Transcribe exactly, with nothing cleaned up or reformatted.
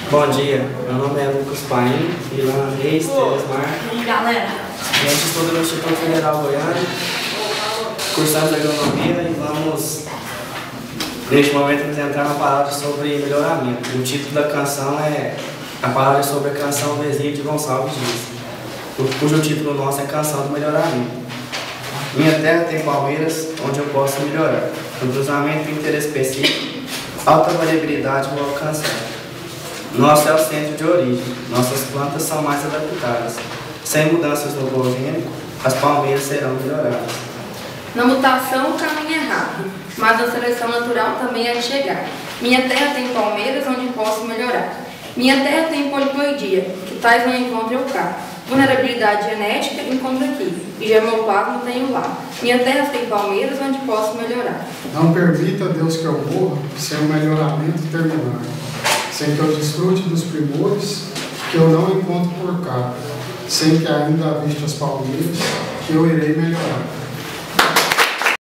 Bom dia, meu nome é Lucas Paim, Ilan Reis, Telesmar. E aí, galera? A gente estuda no Instituto Federal Goiano, cursamos agronomia e vamos, neste momento, nos entrar na palavra sobre melhoramento. O título da canção é a palavra sobre a canção Vesílio de Gonçalves Dias, cujo título nosso é Canção do Melhoramento. Minha terra tem palmeiras onde eu posso melhorar. No cruzamento e interesse específico, alta variabilidade vou alcançar. Nosso é o centro de origem, nossas plantas são mais adaptadas. Sem mudanças no orgânico, as palmeiras serão melhoradas. Na mutação, o caminho é rápido, mas na seleção natural também é de chegar. Minha terra tem palmeiras onde posso melhorar. Minha terra tem poliploidia, que tais não encontro eu cá. Vulnerabilidade genética encontro aqui, e germoplasma tenho lá. Minha terra tem palmeiras onde posso melhorar. Não permita, Deus, que eu morra sem o melhoramento terminar, sem que eu desfrute dos primores que eu não encontro por cá, sem que ainda aviste as palmeiras que eu irei melhorar.